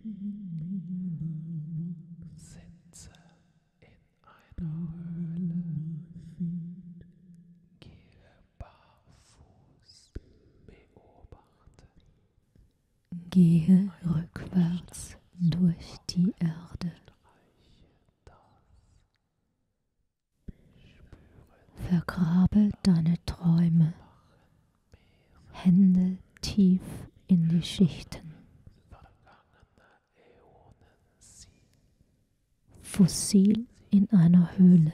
Sitze in einer Höhle. Gehe barfuß. Beobachte. Gehe rückwärts durch die Erde. Vergrabe deine Träume. Hände tief in die Schichten. Fossil in einer Höhle.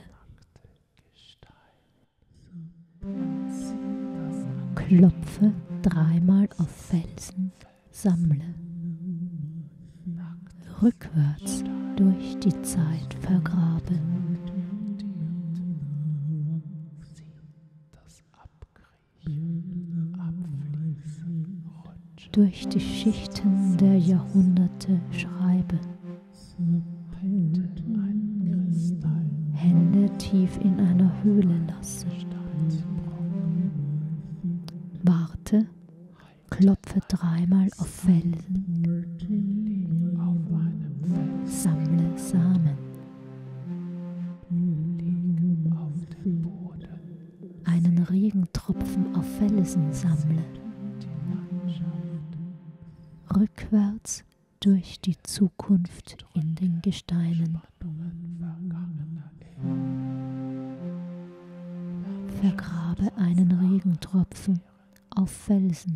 Klopfe dreimal auf Felsen, sammle. Rückwärts durch die Zeit vergrabe. Durch die Schichten der Jahrhunderte schreibe. Hände tief in einer Höhle lasse. Warte, klopfe dreimal auf Felsen, sammle Samen. Einen Regentropfen auf Felsen sammle. Rückwärts durch die Zukunft in den Gesteinen. Vergrabe einen Regentropfen auf Felsen.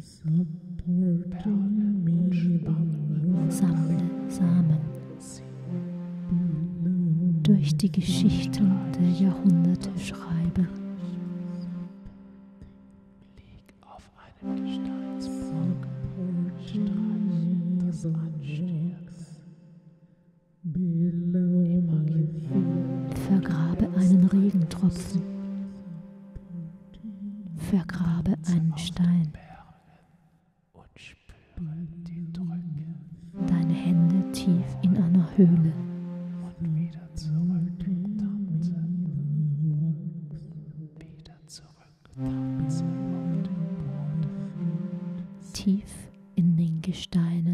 Sammle Samen. Durch die Geschichten der Jahrhunderte schreibe. Lieg auf einem Gesteinsblock. Das ansteht. Vergrabe einen Regentropfen. Vergrabe einen Stein. Und spüre die Drücke. Deine Hände tief in einer Höhle. Und wieder zurück, tanze. Wieder zurück, tanze auf dem Boden. Tief in den Gesteinen.